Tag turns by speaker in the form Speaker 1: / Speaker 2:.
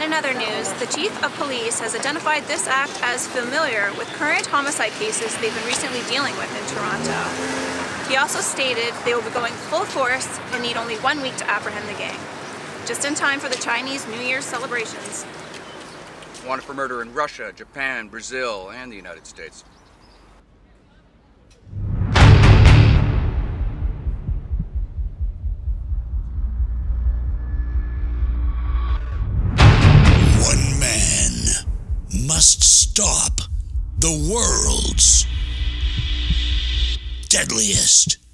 Speaker 1: In other news, the chief of police has identified this act as familiar with current homicide cases they've been recently dealing with in Toronto. He also stated they will be going full force and need only 1 week to apprehend the gang, just in time for the Chinese New Year's celebrations.
Speaker 2: Wanted for murder in Russia, Japan, Brazil, and the United States.
Speaker 3: One man must stop the world's deadliest.